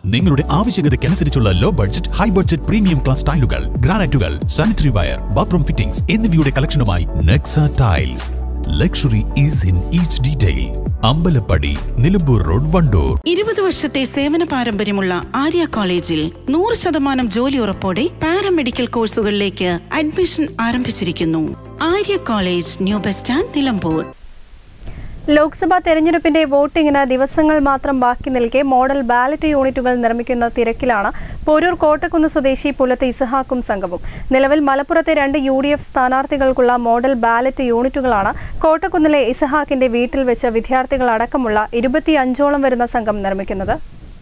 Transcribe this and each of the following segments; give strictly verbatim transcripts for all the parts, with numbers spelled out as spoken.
നിങ്ങളുടെ ആവശ്യകതയ്ക്കനുസരിച്ചുള്ള low budget, high budget premium class ടൈലുകൾ, ഗ്രാനൈറ്റുകൾ, സാനിറ്ററി വയർ, ബാത്റൂം ഫിറ്റിംഗ്സ് എന്നിവയുടെ കളക്ഷനുമായി Nexa tiles. Luxury is in each detail. Ambalappadi, Nilambur road, Wandoor. ഇരുപത് വർഷത്തെ സേവന പാരമ്പര്യമുള്ള ആര്യ കോളേജിൽ നൂറ് ശതമാനം ജോലി ഉറപ്പോടെ പാരാമെഡിക്കൽ കോഴ്സുകളിലേക്ക് അഡ്മിഷൻ ആരംഭിച്ചിരിക്കുന്നു. Arya college, new bus stand, Nilambur. Lok Sabha തെരഞ്ഞെടുപ്പിന്റെ വോട്ടിംഗിന് ദിവസങ്ങൾ മാത്രം ബാക്കി നിൽക്കെ മോഡൽ ബാലറ്റ് യൂണിറ്റുകൾ നിർമ്മിക്കുന്ന തിരക്കിലാണ് പോരൂർ കോട്ടക്കുന്ന് സ്വദേശി പുലത്ത് ഇസഹാക്കും സംഘവും. നിലവിൽ മലപ്പുറത്തെ രണ്ട് യു ഡി എഫ് സ്ഥാനാർത്ഥികൾക്കുള്ള മോഡൽ ബാലറ്റ് യൂണിറ്റുകളാണ് കോട്ടക്കുന്നിലെ ഇസഹാക്കിന്റെ വീട്ടിൽ വെച്ച് വിദ്യാർത്ഥികളടക്കമുള്ള ഇരുപത്തിയഞ്ചോളം വരുന്ന സംഘം നിർമ്മിക്കുന്നത്.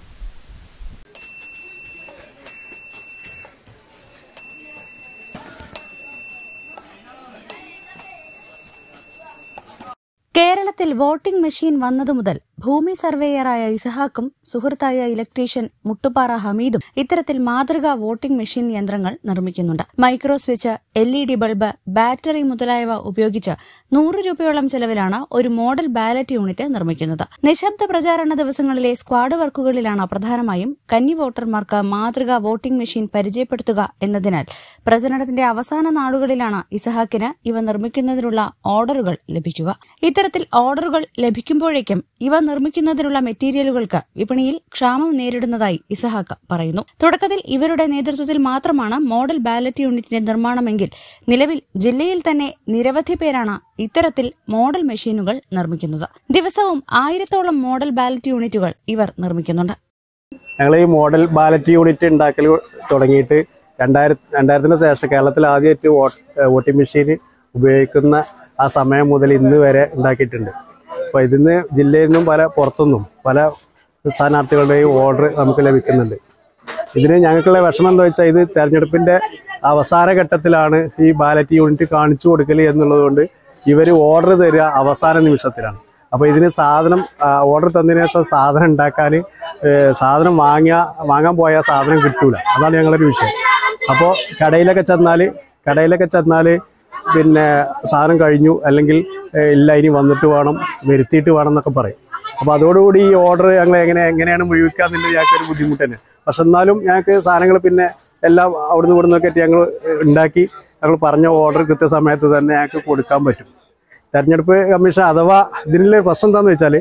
കേരളത്തിൽ വോട്ടിംഗ് മെഷീൻ വന്നതു മുതൽ ഭൂമി സർവേയറായ ഇസഹാക്കും സുഹൃത്തായ ഇലക്ട്രീഷ്യൻ മുട്ടുപാറ ഹമീദും ഇത്തരത്തിൽ മാതൃകാ വോട്ടിംഗ് മെഷീൻ യന്ത്രങ്ങൾ നിർമ്മിക്കുന്നുണ്ട്. Micro switch, L E D bulb, battery മുതലായവ ഉപയോഗിച്ച് നൂറ് രൂപയോളം ചെലവിലാണ് ഒരു മോഡൽ ബാലറ്റ് യൂണിറ്റ് നിർമ്മിക്കുന്നത്. നിശബ്ദ പ്രചാരണ ദിവസങ്ങളിലെ സ്ക്വാഡ് വർക്കുകളിലാണ് പ്രധാനമായും കന്നി വോട്ടർമാർക്ക് മാതൃകാ വോട്ടിംഗ് മെഷീൻ പരിചയപ്പെടുത്തുക എന്നതിനാൽ പ്രചരണത്തിന്റെ അവസാന നാളുകളിലാണ് ഇസഹാക്കിന് ഇവ നിർമ്മിക്കുന്നതിനുള്ള ഓർഡറുകൾ ലഭിക്കുക. ഇത്തരത്തിൽ ഓർഡറുകൾ ലഭിക്കുമ്പോഴേക്കും ഇവ നിർമ്മിക്കുന്നതിനുള്ള മെറ്റീരിയലുകൾക്ക് വിപണിയിൽ ക്ഷാമം നേരിടുന്നതായി ഇസഹാക്ക് പറയുന്നു. തുടക്കത്തിൽ ഇവരുടെ നേതൃത്വത്തിൽ മാത്രമാണ് മോഡൽ ബാലറ്റ് യൂണിറ്റിന്റെ നിർമ്മാണമെങ്കിൽ നിലവിൽ ജില്ലയിൽ തന്നെ നിരവധി പേരാണ് ഇത്തരത്തിൽ മോഡൽ മെഷീനുകൾ നിർമ്മിക്കുന്നത്. ദിവസവും ആയിരത്തോളം മോഡൽ ബാലറ്റ് യൂണിറ്റുകൾ ഇവർ നിർമ്മിക്കുന്നുണ്ട്. ഞങ്ങൾ ഈ മോഡൽ ബാലറ്റ് യൂണിറ്റ് ഉണ്ടാക്കൽ തുടങ്ങിയിട്ട് രണ്ടായിരത്തി രണ്ടായിരത്തിന് ശേഷം കേരളത്തിൽ ആദ്യമായിട്ട് വോട്ടിംഗ് മെഷീൻ ഉപയോഗിക്കുന്ന ആ സമയം മുതൽ ഇന്ന് വരെ ഉണ്ടാക്കിയിട്ടുണ്ട്. അപ്പോൾ ഇതിന്ന് ജില്ലയിൽ നിന്നും പല പുറത്തുനിന്നും പല സ്ഥാനാർത്ഥികളുടെയും ഓർഡർ നമുക്ക് ലഭിക്കുന്നുണ്ട്. ഇതിന് ഞങ്ങൾക്കുള്ള വിഷമം എന്താ വെച്ചാൽ ഇത് തെരഞ്ഞെടുപ്പിൻ്റെ അവസാന ഘട്ടത്തിലാണ് ഈ ബാലറ്റ് യൂണിറ്റ് കാണിച്ചു കൊടുക്കൽ എന്നുള്ളതുകൊണ്ട് ഇവർ ഓർഡർ തരിക അവസാന നിമിഷത്തിലാണ്. അപ്പോൾ ഇതിന് സാധനം ഓർഡർ തന്നതിന് ശേഷം സാധനം ഉണ്ടാക്കാൻ സാധനം വാങ്ങിയ വാങ്ങാൻ പോയാൽ സാധനം കിട്ടൂല. അതാണ് ഞങ്ങളൊരു വിഷയം. അപ്പോൾ കടയിലൊക്കെ ചെന്നാൽ കടയിലൊക്കെ ചെന്നാൽ പിന്നെ സാധനം കഴിഞ്ഞു, അല്ലെങ്കിൽ ഇല്ല ഇനി വന്നിട്ട് വേണം, വരുത്തിയിട്ട് വേണം എന്നൊക്കെ പറയും. അപ്പോൾ അതോടുകൂടി ഈ ഓർഡർ ഞങ്ങൾ എങ്ങനെ എങ്ങനെയാണ് മുഴുവിക്കുക എന്നുള്ളത് ഞങ്ങൾക്കൊരു ബുദ്ധിമുട്ട് തന്നെ. പക്ഷെ എന്നാലും ഞങ്ങൾക്ക് സാധനങ്ങൾ പിന്നെ എല്ലാം അവിടുന്ന് ഇവിടുന്ന് ഒക്കെ ഞങ്ങൾ ഉണ്ടാക്കി ഞങ്ങൾ പറഞ്ഞ ഓർഡർ കൃത്യസമയത്ത് തന്നെ ഞങ്ങൾക്ക് കൊടുക്കാൻ പറ്റും. തെരഞ്ഞെടുപ്പ് കമ്മീഷൻ അഥവാ ഇതിനുള്ള പ്രശ്നം എന്താണെന്ന് വെച്ചാൽ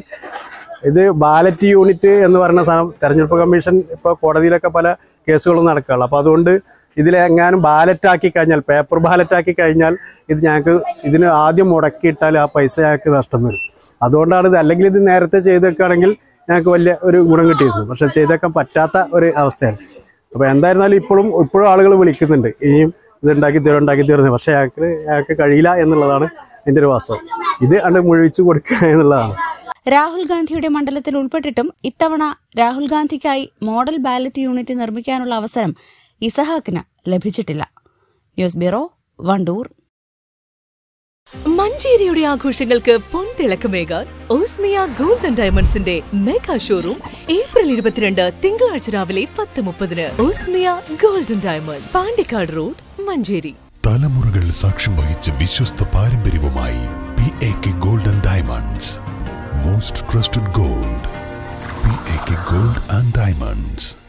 ഇത് ബാലറ്റ് യൂണിറ്റ് എന്ന് പറയുന്ന സാധനം തെരഞ്ഞെടുപ്പ് കമ്മീഷൻ ഇപ്പോൾ കോടതിയിലൊക്കെ പല കേസുകളും നടക്കുകയുള്ളൂ. അപ്പോൾ അതുകൊണ്ട് ഇതിലെങ്ങാനും ബാലറ്റാക്കി കഴിഞ്ഞാൽ, പേപ്പർ ബാലറ്റാക്കി കഴിഞ്ഞാൽ ഇത് ഞങ്ങൾക്ക് ഇതിന് ആദ്യം മുടക്കിയിട്ടാൽ ആ പൈസ ഞങ്ങൾക്ക് നഷ്ടം വരും. അതുകൊണ്ടാണ് ഇത്. അല്ലെങ്കിൽ ഇത് നേരത്തെ ചെയ്തേക്കുകയാണെങ്കിൽ ഞങ്ങൾക്ക് വലിയ ഒരു ഗുണം കിട്ടിയിരുന്നു. പക്ഷെ ചെയ്തേക്കാൻ പറ്റാത്ത ഒരു അവസ്ഥയാണ്. അപ്പോൾ എന്തായിരുന്നാലും ഇപ്പോഴും ഇപ്പോഴും ആളുകൾ വിളിക്കുന്നുണ്ട്, ഇനിയും ഇത് ഉണ്ടാക്കി തീരും ഉണ്ടാക്കി തീർന്നത്. പക്ഷേ ഞങ്ങൾക്ക് ഞങ്ങൾക്ക് കഴിയില്ല എന്നുള്ളതാണ് എൻ്റെ ഒരു വാസ്തവം. ഇത് അണ്ട് മുഴുവിച്ചു കൊടുക്കുക എന്നുള്ളതാണ്. രാഹുൽ ഗാന്ധിയുടെ മണ്ഡലത്തിൽ ഉൾപ്പെട്ടിട്ടും ഇത്തവണ രാഹുൽ ഗാന്ധിക്കായി മോഡൽ ബാലറ്റ് യൂണിറ്റ് നിർമ്മിക്കാനുള്ള അവസരം ഇസഹാക്കിന് ലഭിച്ചിട്ടില്ല. News bureau, Wandoor. മഞ്ചേരിയുടെ ആഘോഷങ്ങൾക്ക് പൊൻതിളക്കമേകാൻ ഓസ്മിയ ഗോൾഡ് ആൻഡ് ഡയമണ്ട്സിന്റെ മെഗാ ഷോറൂം ഏപ്രിൽ ഇരുപത്തിരണ്ട് തിങ്കളാഴ്ച രാവിലെ പത്ത് മുപ്പതിന്. Osmiya gold and diamond, Pandikkad road, Manjeri. തലമുറകൾ സാക്ഷ്യം വഹിച്ച വിശ്വസ്ത പാരമ്പര്യവുമായി P A K gold and diamonds. Most trusted gold, P A K gold and diamonds.